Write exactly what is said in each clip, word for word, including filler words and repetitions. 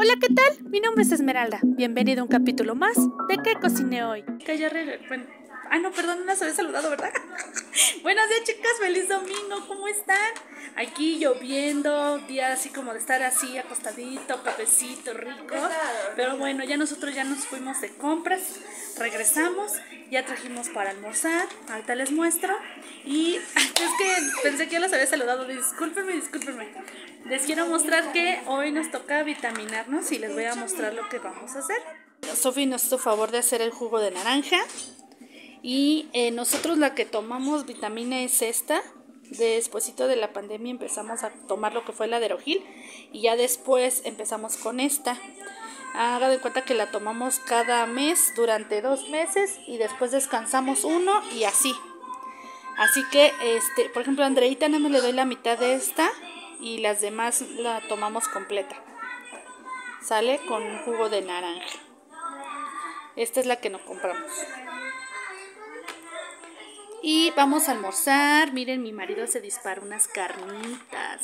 Hola, ¿qué tal? Mi nombre es Esmeralda. Bienvenido a un capítulo más de ¿Qué cociné hoy? Que ya regresé. Bueno, ah, no, perdón, no las había saludado, ¿verdad? Buenos días, chicas, feliz domingo, ¿cómo están? Aquí lloviendo, día así como de estar así acostadito, cafecito rico. Pero bueno, ya nosotros ya nos fuimos de compras, regresamos, ya trajimos para almorzar, ahorita les muestro. Y es que pensé que ya las había saludado, discúlpenme, discúlpenme. Les quiero mostrar que hoy nos toca vitaminarnos y les voy a mostrar lo que vamos a hacer. Sofi nos hizo favor de hacer el jugo de naranja. Y eh, nosotros la que tomamos vitamina es esta. Despuésito de la pandemia empezamos a tomar lo que fue la Derogil. Y ya después empezamos con esta. Haga de cuenta que la tomamos cada mes durante dos meses. Y después descansamos uno y así. Así que, este, por ejemplo, a Andreita no me le doy la mitad de esta. Y las demás la tomamos completa. Sale con jugo de naranja. Esta es la que nos compramos. Y vamos a almorzar. Miren, mi marido se disparó unas carnitas.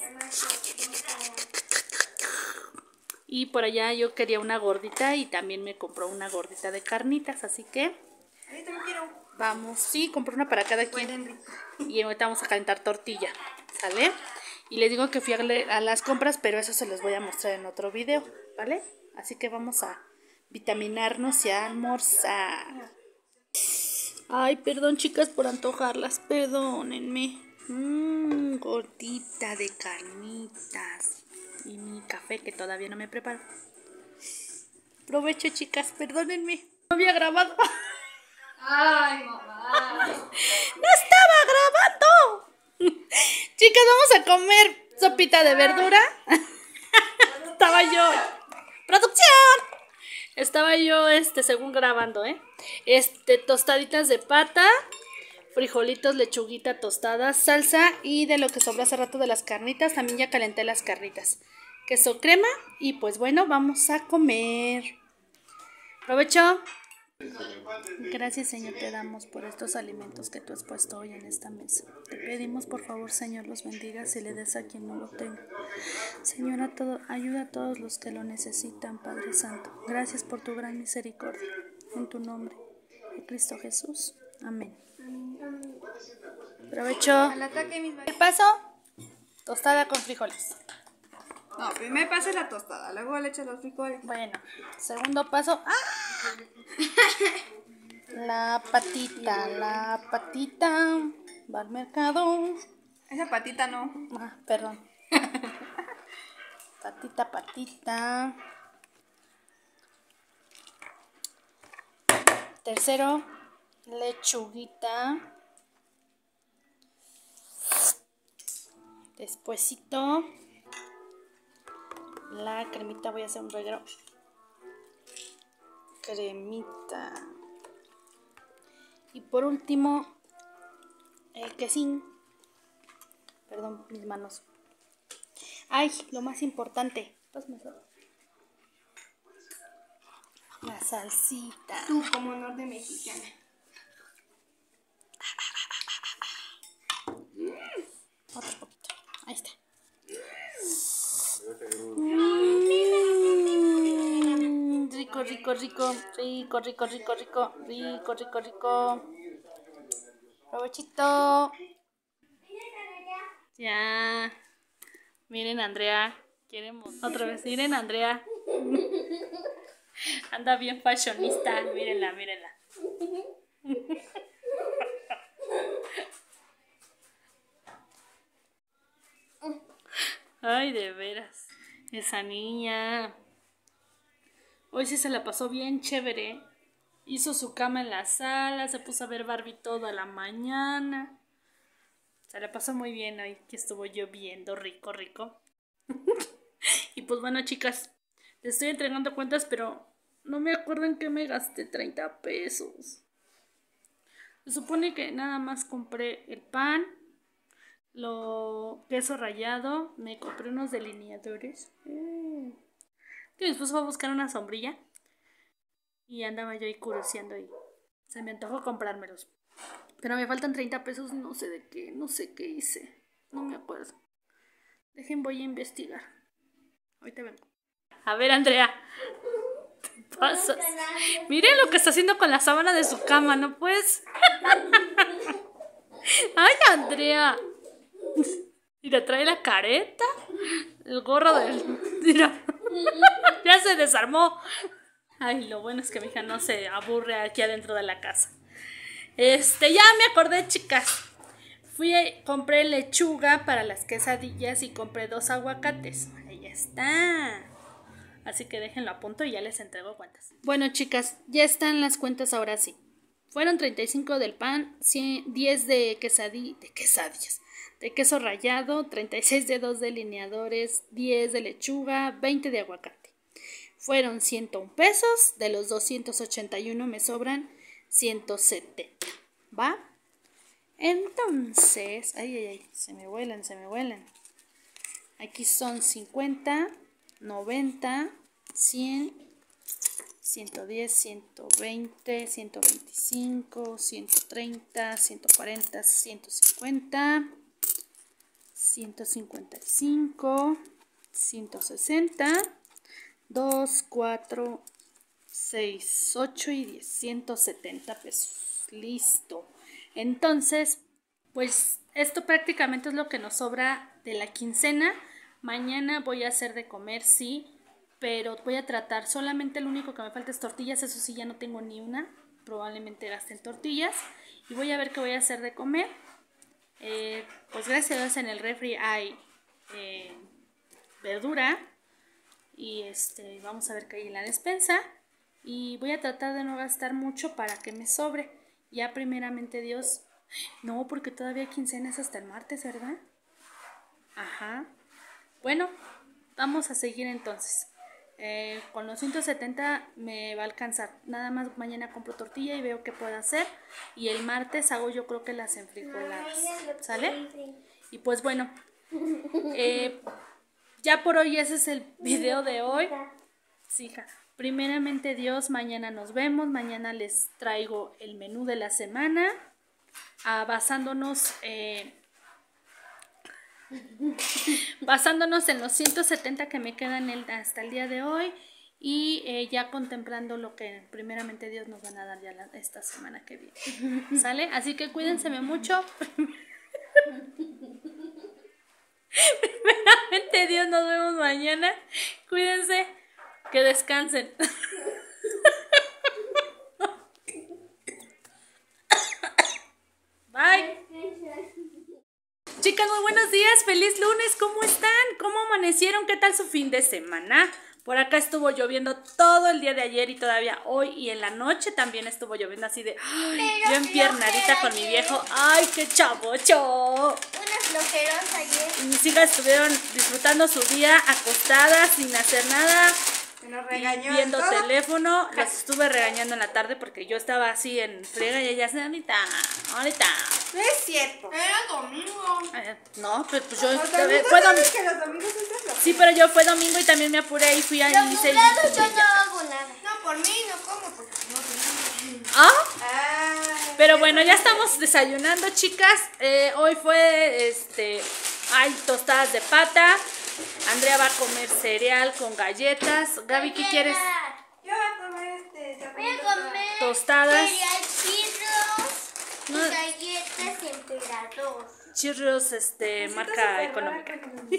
Y por allá yo quería una gordita y también me compró una gordita de carnitas. Así que vamos, sí, compré una para cada quien. Y ahorita vamos a calentar tortilla, ¿sale? Y les digo que fui a las compras, pero eso se los voy a mostrar en otro video, ¿vale? Así que vamos a vitaminarnos y a almorzar. Ay, perdón, chicas, por antojarlas, perdónenme. Mmm, gordita de carnitas. Y mi café que todavía no me preparo. Provecho, chicas, perdónenme. No había grabado. Ay, mamá. ¡No estaba grabando! Chicas, vamos a comer sopita de verdura. Estaba yo. ¡Producción! Estaba yo, este, según grabando, ¿eh? Este, tostaditas de pata, frijolitos, lechuguita tostada, salsa y de lo que sobró hace rato de las carnitas, también ya calenté las carnitas. Queso crema y pues bueno, vamos a comer. ¡Provecho! Gracias, Señor, te damos por estos alimentos que tú has puesto hoy en esta mesa. Te pedimos, por favor, Señor, los bendigas y le des a quien no lo tenga. Señor, a todo, ayuda a todos los que lo necesitan, Padre Santo. Gracias por tu gran misericordia. En tu nombre, en Cristo Jesús. Amén. Provecho. El paso, tostada con frijoles. No, primero pasa la tostada, luego le echas los frijoles. Bueno, segundo paso. ¡Ah! La patita, la patita va al mercado. Esa patita no. Ah, perdón. Patita, patita. Tercero, lechuguita. Despuésito, la cremita. Voy a hacer un reguero. Cremita. Y por último, el quesín. Perdón, mis manos. Ay, lo más importante. La salsita. Tú como norte mexicana. Otro poquito. Ahí está. Mm, rico, rico, rico. Rico, rico, rico, rico. Rico, rico, rico. Provechito. Ya. Miren, Andrea. Queremos otra vez. Miren, Andrea. Anda bien fashionista. Mírenla, mírenla. Ay, de veras. Esa niña. Hoy sí se la pasó bien chévere. Hizo su cama en la sala. Se puso a ver Barbie toda la mañana. Se la pasó muy bien hoy que estuvo lloviendo. Rico, rico. Y pues bueno, chicas. Les estoy entregando cuentas, pero no me acuerdo en qué me gasté treinta pesos. Se supone que nada más compré el pan, lo queso rallado, me compré unos delineadores. Mm. Y después fue a buscar una sombrilla y andaba yo ahí curioseando y se me antojó comprármelos. Pero me faltan treinta pesos, no sé de qué, no sé qué hice, no me acuerdo. Dejen, voy a investigar. Ahorita vengo. A ver, Andrea. ¿Qué pasas? Miren lo que está haciendo con la sábana de su cama, ¿no puedes? Ay, Andrea. Mira, trae la careta, el gorro del... Mira, ya se desarmó. Ay, lo bueno es que mi hija no se aburre aquí adentro de la casa. Este, ya me acordé, chicas. Fui, compré lechuga para las quesadillas y compré dos aguacates. Ahí está. Así que déjenlo a punto y ya les entrego cuentas. Bueno, chicas, ya están las cuentas ahora sí. Fueron treinta y cinco del pan, cien, diez de, quesadi, de quesadillas, de queso rallado, treinta y seis de dos delineadores, diez de lechuga, veinte de aguacate. Fueron ciento un pesos, de los doscientos ochenta y uno me sobran ciento setenta. ¿Va? Entonces, ay, ay, ay, se me vuelan, se me vuelan. Aquí son cincuenta, noventa, cien, ciento diez, ciento veinte, ciento veinticinco, ciento treinta, ciento cuarenta, ciento cincuenta, ciento cincuenta y cinco, ciento sesenta, dos, cuatro, seis, ocho y diez, ciento setenta pesos. Listo. Entonces, pues esto prácticamente es lo que nos sobra de la quincena. Mañana voy a hacer de comer, sí, pero voy a tratar, solamente lo único que me falta es tortillas, eso sí ya no tengo ni una, probablemente gaste en tortillas, y voy a ver qué voy a hacer de comer. Eh, pues gracias a Dios en el refri hay eh, verdura, y este vamos a ver qué hay en la despensa, y voy a tratar de no gastar mucho para que me sobre. Ya primeramente Dios, no, porque todavía quincena es hasta el martes, ¿verdad? Ajá. Bueno, vamos a seguir entonces. Eh, con los ciento setenta me va a alcanzar. Nada más mañana compro tortilla y veo qué puedo hacer. Y el martes hago yo creo que las enfrijoladas. ¿Sale? Y pues bueno, eh, ya por hoy ese es el video de hoy. Sí, hija. Primeramente Dios, mañana nos vemos. Mañana les traigo el menú de la semana. Ah, basándonos... Eh, basándonos en los ciento setenta que me quedan el, hasta el día de hoy, y eh, ya contemplando lo que primeramente Dios nos van a dar ya la, esta semana que viene. ¿Sale? Así que cuídense mucho. Primeramente Dios, nos vemos mañana. Cuídense, que descansen. Bye. Chicas, muy buenos días, feliz lunes, ¿cómo están? ¿Cómo amanecieron? ¿Qué tal su fin de semana? Por acá estuvo lloviendo todo el día de ayer y todavía hoy, y en la noche también estuvo lloviendo así de... Ay, yo empiernadita con mi viejo. ¡Ay, qué chavocho! Unas flojeras ayer. Y mis hijas estuvieron disfrutando su día acostadas, sin hacer nada. Nos regañó viendo todo. teléfono. Las estuve regañando en la tarde porque yo estaba así en friega y ellas, ahorita, ahorita. No es cierto. Era domingo. Ay, no, pero pues yo... Los fue domingos, dom- ¿sabes que los domingos es de flojera? Sí, pero yo fue domingo y también me apuré y fui a Los hice- nublados yo no hago nada. No, por mí no como porque no. Ah, Ay, pero bueno, ya estamos desayunando, chicas. Eh, hoy fue, este, hay tostadas de pata. Andrea va a comer cereal con galletas. Gaby, ¿qué quieres? yo voy a comer este. Voy a comer Tostadas. cereal, chirros y No. galletas emperador. Churros, este, marca súper económica. rara con-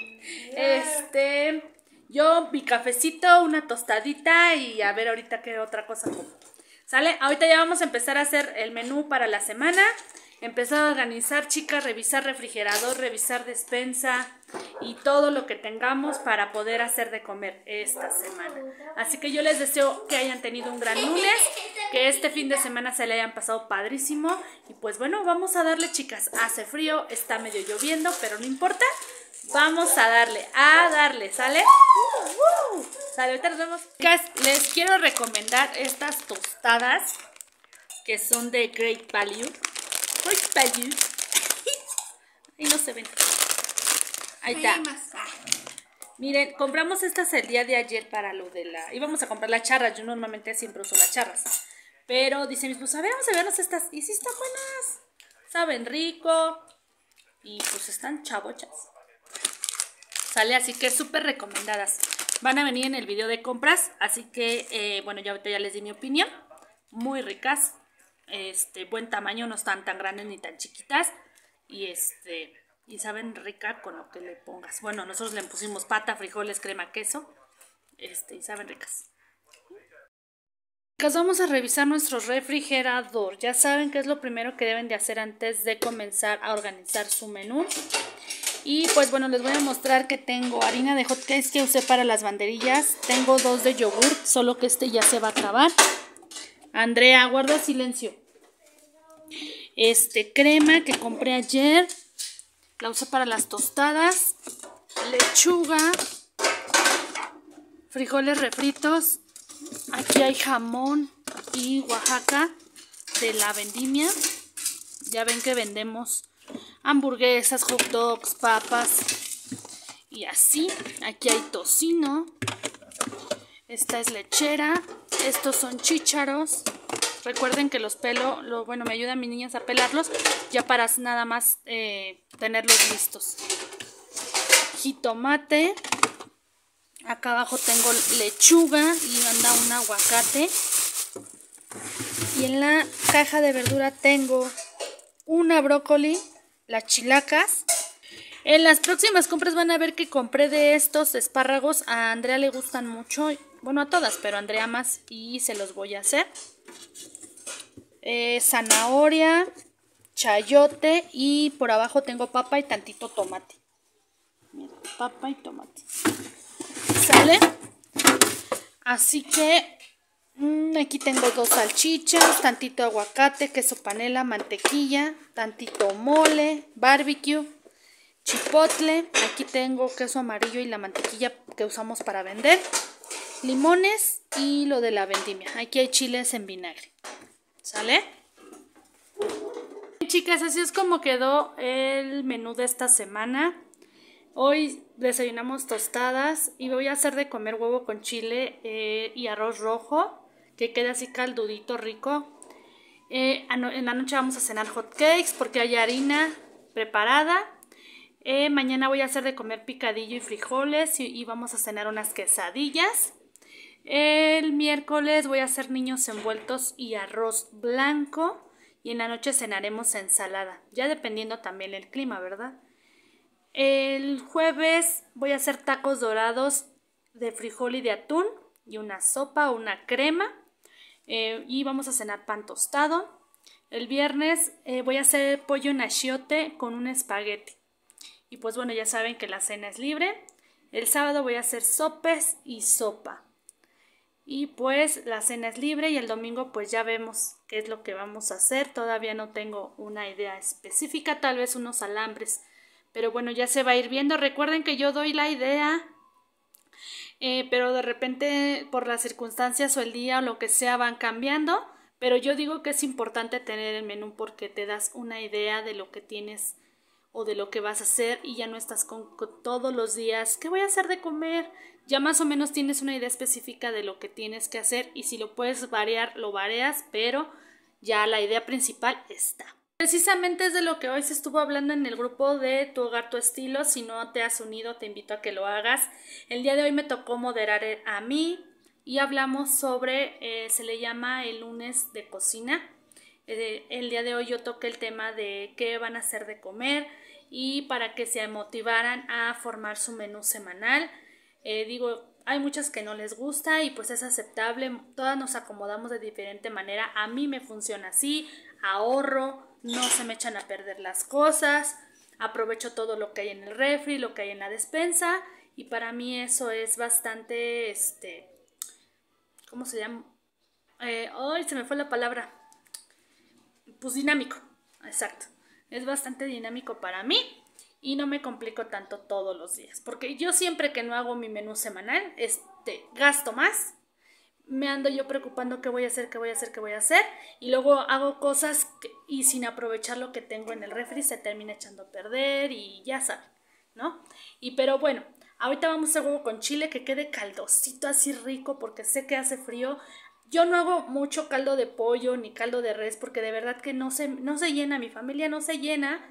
Este, yo mi cafecito, una tostadita y a ver ahorita qué otra cosa como. ¿Sale? Ahorita ya vamos a empezar a hacer el menú para la semana. Empezar a organizar, chicas, revisar refrigerador, revisar despensa y todo lo que tengamos para poder hacer de comer esta semana. Así que yo les deseo que hayan tenido un gran lunes, que este fin de semana se le hayan pasado padrísimo. Y pues bueno, vamos a darle, chicas. Hace frío, está medio lloviendo, pero no importa. Vamos a darle, a darle, ¿sale? Uh, uh. Sale, ahorita nos vemos. Chicas, les quiero recomendar estas tostadas que son de Great Value. Great Value. Ahí no se ven. Ahí está. Hay más. Miren, compramos estas el día de ayer para lo de la... Íbamos a comprar las charras, yo normalmente siempre uso las charras. Pero dice mi esposo, a ver, vamos a vernos estas. Y sí están buenas. Saben rico. Y pues están chavochas. Sale, así que súper recomendadas. van a venir en el video de compras, así que, eh, bueno, ya ahorita ya les di mi opinión. Muy ricas, este, buen tamaño, no están tan grandes ni tan chiquitas. Y este, y saben rica con lo que le pongas. Bueno, nosotros le pusimos pata, frijoles, crema, queso. Este, y saben ricas. Vamos a revisar nuestro refrigerador. Ya saben qué es lo primero que deben de hacer antes de comenzar a organizar su menú. Y pues bueno, les voy a mostrar que tengo harina de hotcakes que usé para las banderillas. Tengo dos de yogur, solo que este ya se va a acabar. Andrea, guarda silencio. Este, crema que compré ayer. La usé para las tostadas. Lechuga. Frijoles refritos. Aquí hay jamón y Oaxaca de la vendimia. Ya ven que vendemos hamburguesas, hot dogs, papas y así. Aquí hay tocino. Esta es lechera. Estos son chícharos. Recuerden que los pelo, lo, bueno, me ayudan mis niñas a pelarlos ya para nada más eh, tenerlos listos. Jitomate. Acá abajo tengo lechuga y anda un aguacate. Y en la caja de verdura tengo una brócoli, las chilacas. En las próximas compras van a ver que compré de estos espárragos. A Andrea le gustan mucho. Bueno, a todas, pero a Andrea más. Y se los voy a hacer. Eh, zanahoria, chayote y por abajo tengo papa y tantito tomate. Miren, papa y tomate. ¿Sale? Así que mmm, aquí tengo dos salchichas, tantito aguacate, queso panela, mantequilla, tantito mole, barbecue, chipotle. Aquí tengo queso amarillo y la mantequilla que usamos para vender, limones y lo de la vendimia. Aquí hay chiles en vinagre. ¿Sale? Chicas, así es como quedó el menú de esta semana. Hoy desayunamos tostadas y voy a hacer de comer huevo con chile eh, y arroz rojo, que quede así caldudito, rico. Eh, en la noche vamos a cenar hot cakes porque hay harina preparada. Eh, mañana voy a hacer de comer picadillo y frijoles y, y vamos a cenar unas quesadillas. El miércoles voy a hacer niños envueltos y arroz blanco. Y en la noche cenaremos ensalada, ya dependiendo también el clima, ¿verdad? El jueves voy a hacer tacos dorados de frijol y de atún y una sopa o una crema. Eh, y vamos a cenar pan tostado. El viernes eh, voy a hacer pollo en achiote con un espagueti. Y pues bueno, ya saben que la cena es libre. El sábado voy a hacer sopes y sopa. Y pues la cena es libre y el domingo pues ya vemos qué es lo que vamos a hacer. Todavía no tengo una idea específica, tal vez unos alambres. Pero bueno, ya se va a ir viendo. Recuerden que yo doy la idea, eh, pero de repente por las circunstancias o el día o lo que sea van cambiando. Pero yo digo que es importante tener el menú porque te das una idea de lo que tienes o de lo que vas a hacer y ya no estás con, con todos los días, ¿qué voy a hacer de comer? Ya más o menos tienes una idea específica de lo que tienes que hacer y si lo puedes variar, lo varias, pero ya la idea principal está. Precisamente es de lo que hoy se estuvo hablando en el grupo de Tu Hogar, Tu Estilo. Si no te has unido, te invito a que lo hagas. El día de hoy me tocó moderar a mí y hablamos sobre, eh, se le llama el lunes de cocina. Eh, el día de hoy yo toqué el tema de qué van a hacer de comer y para que se motivaran a formar su menú semanal. Eh, digo, hay muchas que no les gusta y pues es aceptable, todas nos acomodamos de diferente manera. A mí me funciona así, ahorro, no se me echan a perder las cosas, aprovecho todo lo que hay en el refri, lo que hay en la despensa y para mí eso es bastante, este, ¿cómo se llama? Eh, ¡Ay, se me fue la palabra! Pues dinámico, exacto. Es bastante dinámico para mí y no me complico tanto todos los días. Porque yo siempre que no hago mi menú semanal, este, gasto más. Me ando yo preocupando qué voy a hacer, qué voy a hacer, qué voy a hacer. Y luego hago cosas que, y sin aprovechar lo que tengo en el refri se termina echando a perder y ya saben, ¿no? Y pero bueno, ahorita vamos a hacer huevo con chile que quede caldosito así rico porque sé que hace frío. Yo no hago mucho caldo de pollo ni caldo de res porque de verdad que no se, no se llena, mi familia no se llena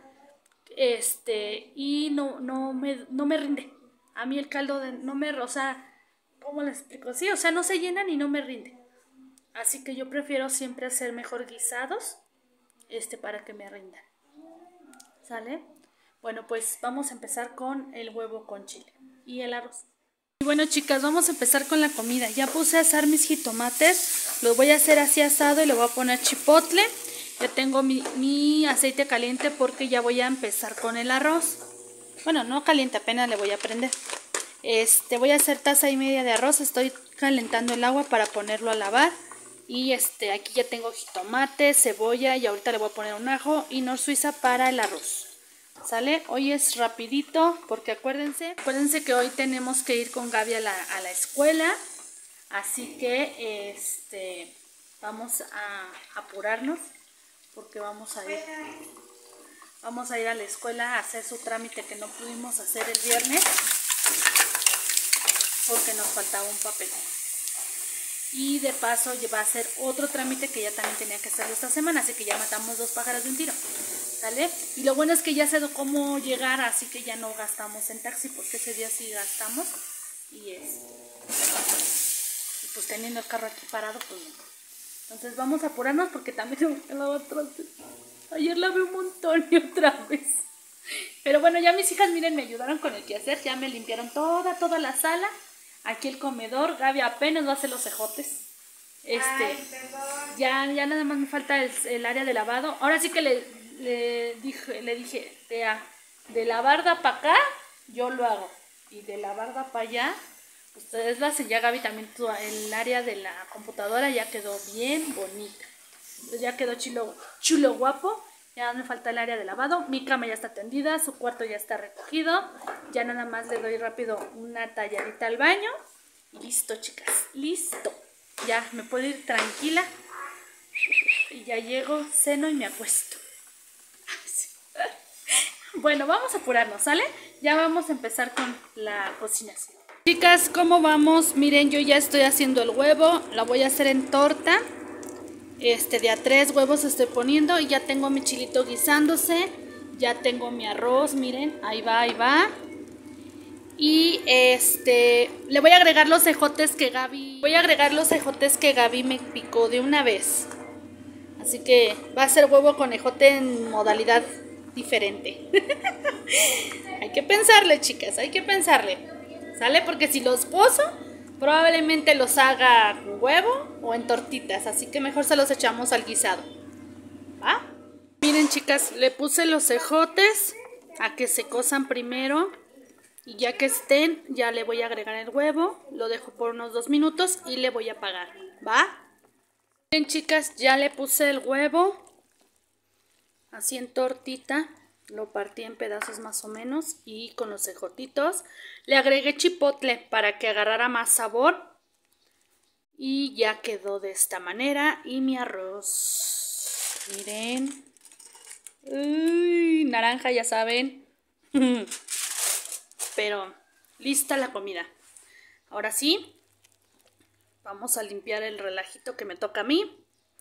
este y no, no, me, no me rinde. A mí el caldo de, no me, o sea, ¿cómo les explico? Sí, o sea, no se llenan y no me rinde. Así que yo prefiero siempre hacer mejor guisados, este, para que me rindan. ¿Sale? Bueno, pues vamos a empezar con el huevo con chile y el arroz. Y bueno, chicas, vamos a empezar con la comida. Ya puse a asar mis jitomates, los voy a hacer así asado y le voy a poner chipotle. Ya tengo mi, mi aceite caliente porque ya voy a empezar con el arroz. Bueno, no caliente, apenas le voy a prender. Este, voy a hacer taza y media de arroz, estoy calentando el agua para ponerlo a lavar. Y este, aquí ya tengo jitomate, cebolla y ahorita le voy a poner un ajo y nor suiza para el arroz. ¿Sale? Hoy es rapidito porque acuérdense, acuérdense que hoy tenemos que ir con Gaby a la, a la escuela. Así que este, vamos a apurarnos porque vamos a ir, vamos a ir a la escuela a hacer su trámite que no pudimos hacer el viernes porque nos faltaba un papel. Y de paso va a hacer otro trámite que ya también tenía que hacerlo esta semana, así que ya matamos dos pájaros de un tiro, ¿sale? Y lo bueno es que ya sé cómo llegar, así que ya no gastamos en taxi, porque ese día sí gastamos. Y, es, y pues teniendo el carro aquí parado, pues no. Entonces vamos a apurarnos porque también tengo que lavar trastes. Ayer lavé un montón y otra vez. Pero bueno, ya mis hijas, miren, me ayudaron con el quehacer, ya me limpiaron toda, toda la sala. Aquí el comedor, Gaby apenas va a hacer los ejotes. Este, Ay, ya, ya nada más me falta el, el área de lavado. Ahora sí que le, le dije, le dije de, de la barda para acá, yo lo hago. Y de la barda para allá, ustedes lo hacen. Ya Gaby también, el área de la computadora ya quedó bien bonita. Entonces ya quedó chulo, chulo guapo. Ya me falta el área de lavado. Mi cama ya está tendida, su cuarto ya está recogido. Ya nada más le doy rápido una talladita al baño. Y listo, chicas, listo. Ya me puedo ir tranquila. Y ya llego, ceno y me acuesto. Bueno, vamos a apurarnos, ¿sale? Ya vamos a empezar con la cocinación. Chicas, ¿cómo vamos? Miren, yo ya estoy haciendo el huevo. La voy a hacer en torta. Este, de a tres huevos estoy poniendo y ya tengo mi chilito guisándose, ya tengo mi arroz, miren, ahí va, ahí va. Y este, le voy a agregar los ejotes que Gaby, voy a agregar los ejotes que Gaby me picó de una vez. Así que va a ser huevo con ejote en modalidad diferente. Hay que pensarle, chicas, hay que pensarle. ¿Sale? Porque si los pozo, probablemente los haga con huevo o en tortitas, así que mejor se los echamos al guisado. ¿Va? Miren, chicas, le puse los ejotes a que se cosan primero y ya que estén, ya le voy a agregar el huevo, lo dejo por unos dos minutos y le voy a apagar. ¿Va? Miren, chicas, ya le puse el huevo así en tortita. Lo partí en pedazos más o menos y con los ejotitos le agregué chipotle para que agarrara más sabor y ya quedó de esta manera. Y mi arroz, miren, uy, naranja, ya saben. Pero lista la comida. Ahora sí, vamos a limpiar el relajito que me toca a mí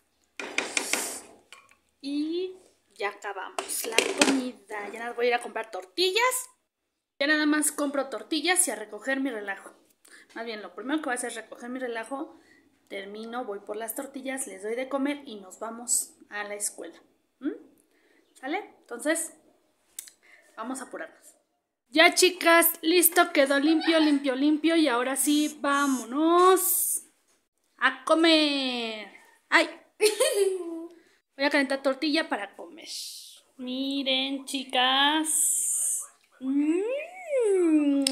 y ya acabamos la comida. Ya nada, voy a ir a comprar tortillas. Ya nada más compro tortillas y a recoger mi relajo. Más bien, lo primero que voy a hacer es recoger mi relajo. Termino, voy por las tortillas, les doy de comer y nos vamos a la escuela. ¿Mm? ¿Sale? Entonces, vamos a apurarnos. Ya, chicas, listo, quedó limpio, limpio, limpio. Y ahora sí, vámonos a comer. ¡Ay! Voy a calentar tortilla para comer. Miren, chicas. Mmm,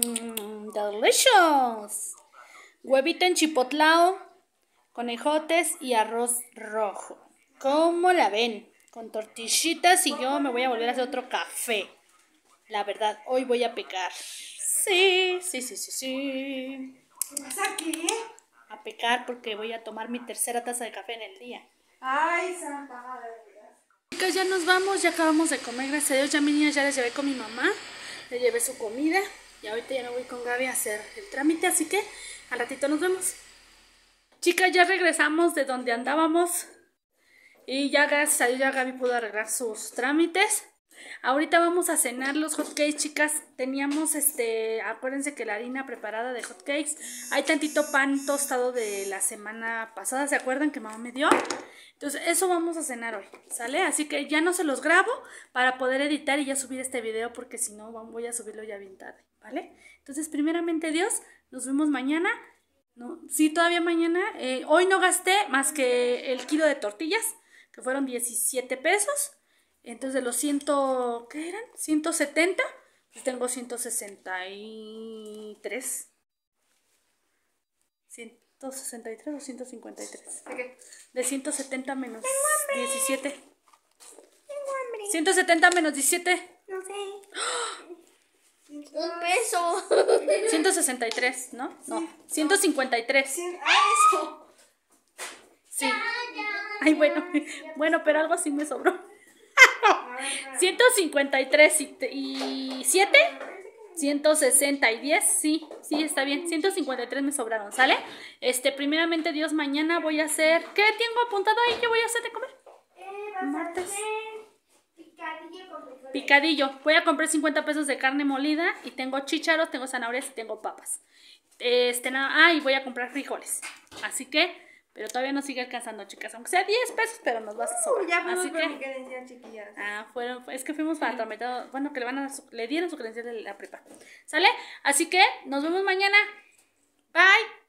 delicious. Huevito enchipotlado con ejotes y arroz rojo. ¿Cómo la ven? Con tortillitas y yo me voy a volver a hacer otro café. La verdad, hoy voy a pecar. Sí, sí, sí, sí, sí. ¿Vas a qué? A pecar porque voy a tomar mi tercera taza de café en el día. Ay, Santa Madre. Chicas, ya nos vamos, ya acabamos de comer, gracias a Dios. Ya mis niñas ya les llevé con mi mamá, le llevé su comida. Y ahorita ya no voy con Gaby a hacer el trámite, así que al ratito nos vemos. Chicas, ya regresamos de donde andábamos. Y ya gracias a Dios ya Gaby pudo arreglar sus trámites. Ahorita vamos a cenar los hotcakes, chicas. Teníamos, este, acuérdense que la harina preparada de hotcakes. Hay tantito pan tostado de la semana pasada, ¿se acuerdan que mamá me dio? Entonces, eso vamos a cenar hoy, ¿sale? Así que ya no se los grabo para poder editar y ya subir este video, porque si no, voy a subirlo ya bien tarde, ¿vale? Entonces, primeramente Dios, nos vemos mañana. No, sí, todavía mañana. Eh, hoy no gasté más que el kilo de tortillas, que fueron diecisiete pesos. Entonces de los cien, ¿qué eran? ciento setenta, pues tengo ciento sesenta y tres. ciento sesenta y tres o ciento cincuenta y tres. ¿De qué? De ciento setenta menos diecisiete. Tengo hambre. ciento setenta menos diecisiete. No sé. Un peso. ciento sesenta y tres, ¿no? No, ciento cincuenta y tres. Ah, eso. Sí. Ay, bueno. Bueno, pero algo así me sobró. ciento cincuenta y tres y siete, ciento sesenta y diez, sí, sí, está bien. ciento cincuenta y tres me sobraron, ¿sale? Este, primeramente Dios, mañana voy a hacer, ¿qué tengo apuntado ahí? ¿Qué voy a hacer de comer? Martes. Picadillo con frijoles. Picadillo. Voy a comprar cincuenta pesos de carne molida y tengo chícharos, tengo zanahorias y tengo papas. Este, nada, ah, y voy a comprar frijoles. Así que, pero todavía nos sigue alcanzando, chicas, aunque sea diez pesos, pero nos va a sobrar. Ya fuimos Así por que, mi credencial, chiquillas. ah, fueron, es que fuimos para tramitado, bueno, que le van a dar su- le dieron su credencial de la prepa. ¿Sale? Así que nos vemos mañana. Bye.